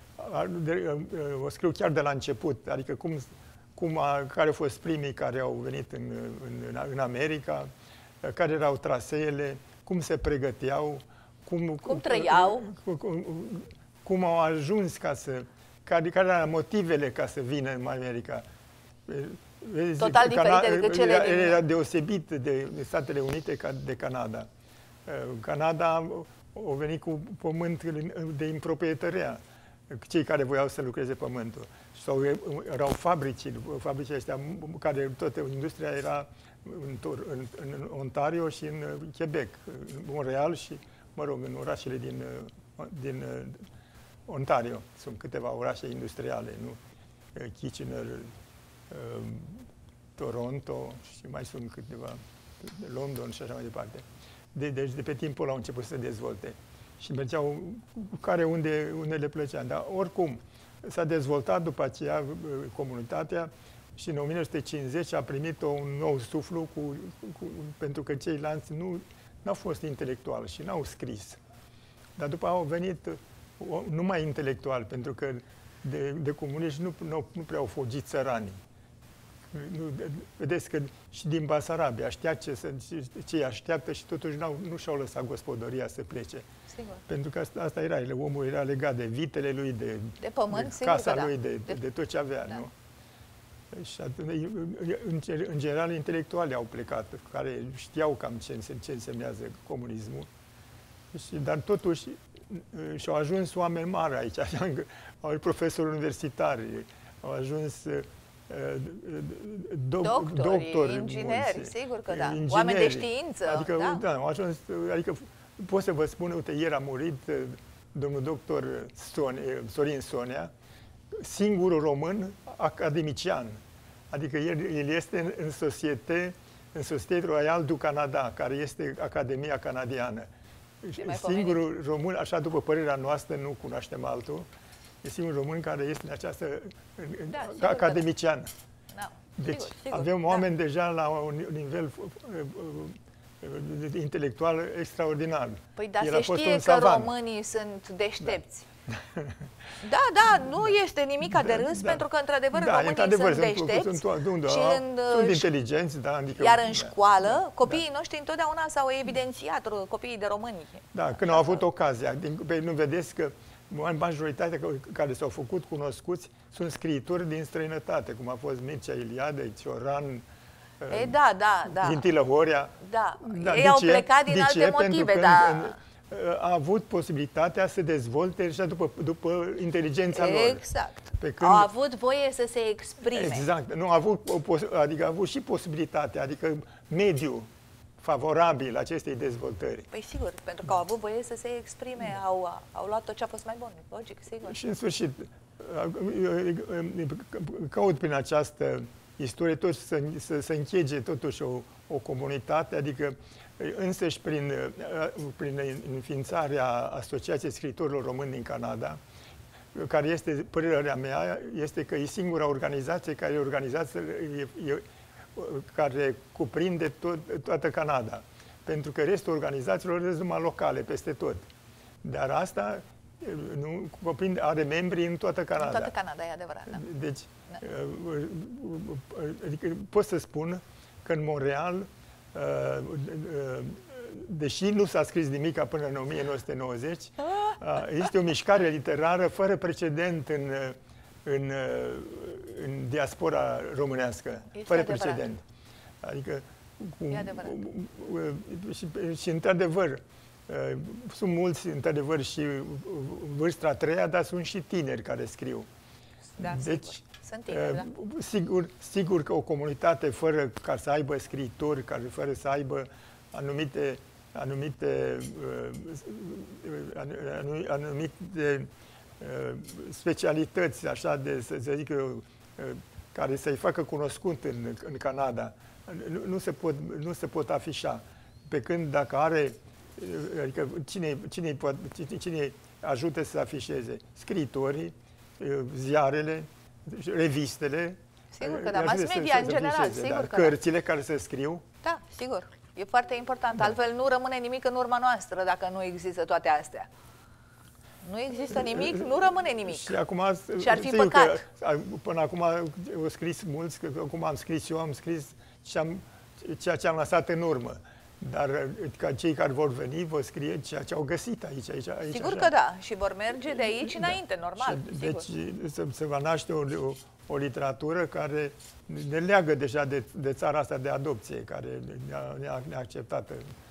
o scriu chiar de la început, adică care au fost primii care au venit în America, care erau traseele, cum se pregăteau, cum trăiau, cum au ajuns care erau motivele ca să vină în America. Vezi, total diferite decât cele era deosebit de Statele Unite de Canada. Canada a venit cu pământ de improprietăria, cei care voiau să lucreze pământul. Sau erau fabricile astea, care toată industria era în Ontario și în Quebec, în Montreal și, mă rog, în orașele din Ontario. Sunt câteva orașe industriale, nu? Kitchener, Toronto și mai sunt câteva, London și așa mai departe. Deci de pe timpul au început să se dezvolte și mergeau unde le plăcea. Dar oricum s-a dezvoltat după aceea comunitatea și în 1950 a primit un nou suflu pentru că ceilalți nu au fost intelectuali și n-au scris. Dar după au venit numai intelectuali, pentru că de comuniști nu prea au fugit țăranii. Vedeți că și din Basarabia știa ce așteaptă și totuși nu și-au lăsat gospodăria să plece. Sigur. Pentru că asta era, omul era legat de vitele lui, de pământ, de casa sigur, lui, de tot ce avea, da. Nu? Și în general, intelectualii au plecat, care știau cam ce însemnează comunismul, dar totuși și-au ajuns oameni mari aici, au profesori universitari, au ajuns doctori, ingineri, sigur că da, ingineri, oameni de știință. Adică, da, au ajuns, adică pot să vă spun, uite, ieri a murit domnul doctor Sorin Sonea, singurul român academician. Adică el este în Société Royale du Canada, care este Academia Canadiană. Singurul român, așa după părerea noastră, nu cunoaștem altul, e singurul român care este în această academiciană. Da. Deci sigur, avem oameni deja la un nivel intelectual extraordinar. Păi da, se știe că românii sunt deștepți. Da, nu este nimic de râs, pentru că, într-adevăr, românii sunt deștepți sunt inteligenți. Da, adică, iar în școală, copiii noștri întotdeauna s-au evidențiat, copiii de români. Da, când au avut ocazia. Nu vedeți că majoritatea care s-au făcut cunoscuți sunt scriitori din străinătate, cum a fost Mircea Eliade, Cioran, Dintilă Horea. Da, ei au plecat din alte motive, dar a avut posibilitatea să dezvolte și după inteligența lor. Exact. Au avut voie să se exprime. Exact. Nu, adică a avut și posibilitatea, adică mediul favorabil acestei dezvoltări. Păi sigur, pentru că au avut voie să se exprime, au luat tot ce a fost mai bun, logic, sigur. Și în sfârșit, caut prin această istorie tot să închege totuși o comunitate, adică însăși prin înființarea Asociației Scriitorilor Români din Canada, care este, părerea mea, este că e singura organizație care cuprinde toată Canada. Pentru că restul organizațiilor sunt numai locale, peste tot. Dar asta are membri în toată Canada. În toată Canada, e adevărat. Da. Deci, adică pot să spun că în Montreal, deși nu s-a scris nimic până în 1990, este o mișcare literară fără precedent în diaspora românească. Fără precedent. Adică, și într-adevăr, sunt mulți, într-adevăr, și vârsta a treia, dar sunt și tineri care scriu. Da, deci, sunt tineri, da. Sigur că o comunitate fără ca să aibă scriitori, fără să aibă anumite specialități, așa să zic eu, care să-i facă cunoscut în Canada, nu se pot afișa. Pe când dacă are, adică cine ajută să afișeze? Scriitorii, ziarele, revistele. Sigur că da, mass media în general, sigur că cărțile care se scriu. Da, sigur. E foarte important. Altfel nu rămâne nimic în urma noastră dacă nu există toate astea. Nu există nimic, nu rămâne nimic. Și acum, și ar fi păcat. Până acum au scris mulți, că acum am scris ceea ce am lăsat în urmă. Dar ca cei care vor veni vor scrie ceea ce au găsit aici. Sigur așa. că da. Și vor merge de aici înainte, normal. Și, sigur. deci se va naște o literatură care ne leagă deja de țara asta de adopție, care ne-a acceptat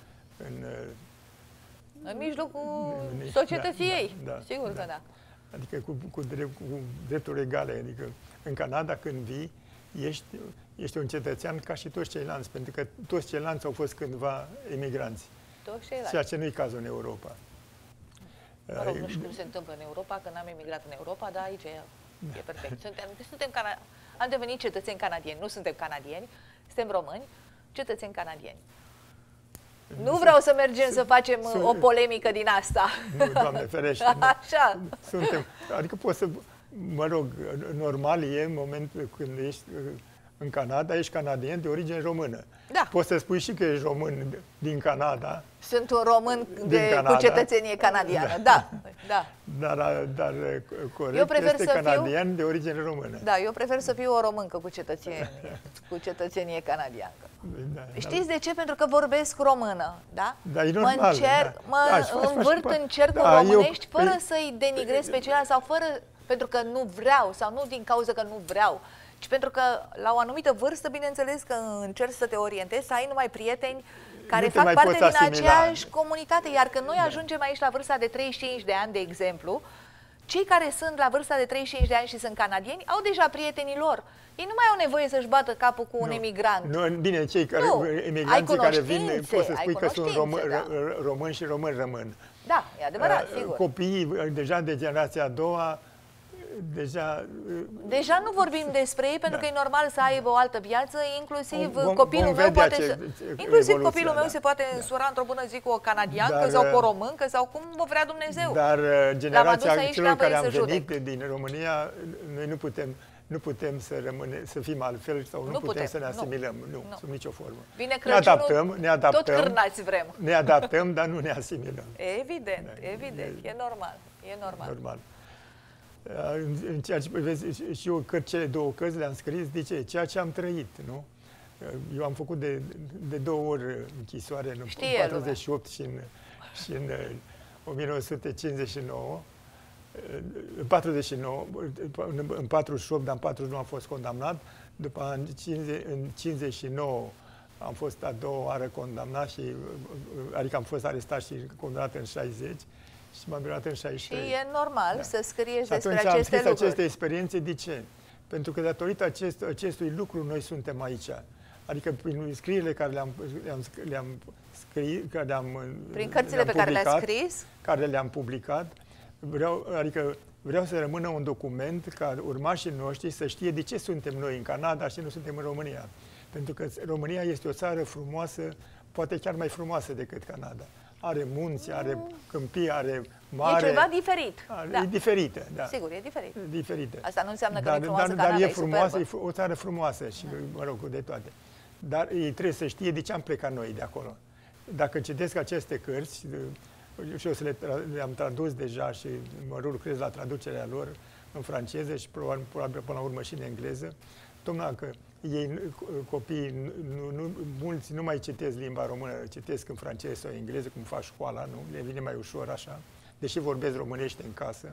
în mijlocul societății ei. Da, Sigur că da. Adică cu drepturi egale. Adică în Canada, când vii, ești un cetățean ca și toți ceilalți, pentru că toți ceilalți au fost cândva emigranți. Toți ceilalți. Ceea ce nu e cazul în Europa. Mă rog, nu știu cum se întâmplă în Europa, că n-am emigrat în Europa, dar aici e perfect. Am devenit cetățeni canadieni, nu suntem canadieni, suntem români, cetățeni canadieni. Nu vreau să mergem să facem o polemică din asta. Nu, Doamne ferește. Așa. Suntem, adică poți să, mă rog, normal e în momentul când ești în Canada, ești canadien de origine română. Da. Poți să spui și că ești român din Canada. Sunt un român cu cetățenie canadiană, da. Dar corect, este canadian de origine română. Da, eu prefer să fiu o româncă cu cetățenie canadiană. Da, știți de ce? Pentru că vorbesc română, da? Da, e normal. Mă învârt în cercuri românești fără să-i denigrez pe ceilalți sau pentru că nu vreau sau nu din cauza că nu vreau, ci pentru că la o anumită vârstă, bineînțeles că încerci să te orientezi, să ai numai prieteni care fac parte din aceeași comunitate. Iar când noi ajungem aici la vârsta de 35 de ani, de exemplu, cei care sunt la vârsta de 35 de ani și sunt canadieni au deja prietenii lor. Ei nu mai au nevoie să-și bată capul cu un emigrant. Nu, bine, cei care, emigranții care vin, poți să spui că sunt români și români rămân. Da, e adevărat, sigur. Copiii deja de generația a doua, Deja nu vorbim despre ei, pentru că e normal să aibă o altă viață, inclusiv copilul meu poate copilul meu se poate însura într-o bună zi cu o canadiancă sau cu o româncă sau cum o vrea Dumnezeu. Dar generația celor care am venit din România, noi nu putem să fim altfel sau nu putem să ne asimilăm. Nu, sub nicio formă. Vine Crăciunul, ne adaptăm, tot cârnați vrem. Ne adaptăm, dar nu ne asimilăm. Evident, e normal. E normal. În ceea ce vezi, și eu cele două cărți le-am scris, de ce? Ceea ce am trăit, nu? Eu am făcut de 2 ori închisoare în 48 și în 1959. În 49, în 48, dar în 49 am fost condamnat. După în 59 am fost a doua oară condamnat, adică am fost arestat și condamnat în 60. Și m-am luat în 63. Și e normal să scrieți despre aceste lucruri. Atunci am scris aceste experiențe. De ce? Pentru că datorită acestui lucru noi suntem aici. Adică prin scrierile care le-am scris, prin cărțile pe care le-ați scris, care le-am publicat, vreau să rămână un document ca urmașii noștri să știe de ce suntem noi în Canada și nu suntem în România. Pentru că România este o țară frumoasă, poate chiar mai frumoasă decât Canada. Are munți, are câmpii, are mare. E ceva diferit. E diferită, da. Sigur, e diferită. Asta nu înseamnă că nu e frumoasă Canada, dar e frumoasă, e o țară frumoasă și, mă rog, de toate. Dar ei trebuie să știe de ce am plecat noi de acolo. Dacă citesc aceste cărți, și eu le-am tradus deja și mă lucrez la traducerea lor în franceză și probabil până la urmă și în engleză, domnule, că ei, copiii, mulți nu mai citesc limba română, citesc în franceză sau engleză, cum fac școala, nu? Le vine mai ușor așa, deși vorbesc românește în casă.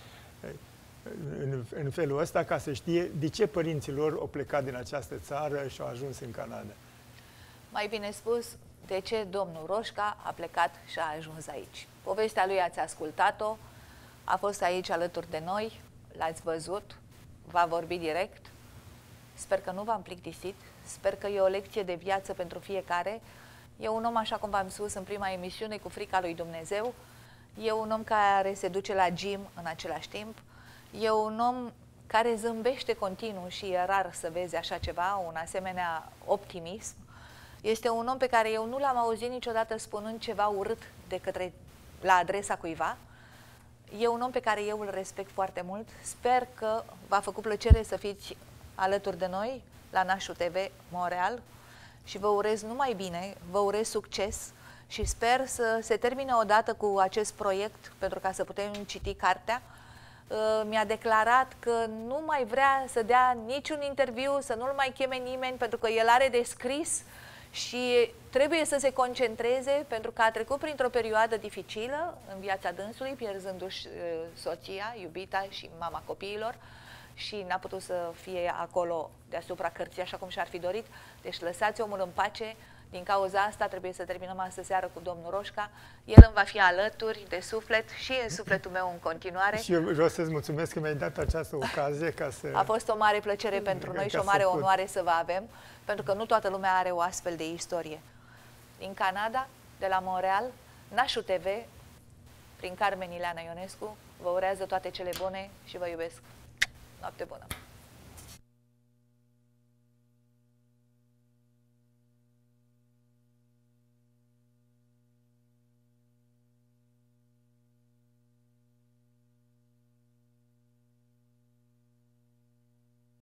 În felul ăsta, ca să știe de ce părinții lor au plecat din această țară și au ajuns în Canada. Mai bine spus, de ce domnul Roșca a plecat și a ajuns aici. Povestea lui ați ascultat-o, a fost aici alături de noi, l-ați văzut, va vorbi direct. Sper că nu v-am plictisit, sper că e o lecție de viață pentru fiecare. E un om, așa cum v-am spus în prima emisiune, cu frica lui Dumnezeu. E un om care se duce la gym în același timp. E un om care zâmbește continuu și e rar să vezi așa ceva, un asemenea optimism. Este un om pe care eu nu l-am auzit niciodată spunând ceva urât la adresa cuiva. E un om pe care eu îl respect foarte mult. Sper că v-a făcut plăcere să fiți alături de noi la Nașu TV Montreal și vă urez numai bine, vă urez succes și sper să se termine odată cu acest proiect pentru ca să putem citi cartea. Mi-a declarat că nu mai vrea să dea niciun interviu, să nu-l mai cheme nimeni pentru că el are de scris și trebuie să se concentreze pentru că a trecut printr-o perioadă dificilă în viața dânsului, pierzându-și soția, iubita și mama copiilor și n-a putut să fie acolo deasupra cărții așa cum și-ar fi dorit. Deci lăsați omul în pace. Din cauza asta trebuie să terminăm astă seară cu domnul Roșca. El îmi va fi alături de suflet și în sufletul meu în continuare. Și eu vreau să-ți mulțumesc că mi-ai dat această ocazie ca să... A fost o mare plăcere pentru noi și o mare onoare să vă avem, pentru că nu toată lumea are o astfel de istorie. Din Canada, de la Montreal, Nașu TV, prin Carmen Ileana Ionescu, vă urează toate cele bune și vă iubesc. Noapte bună!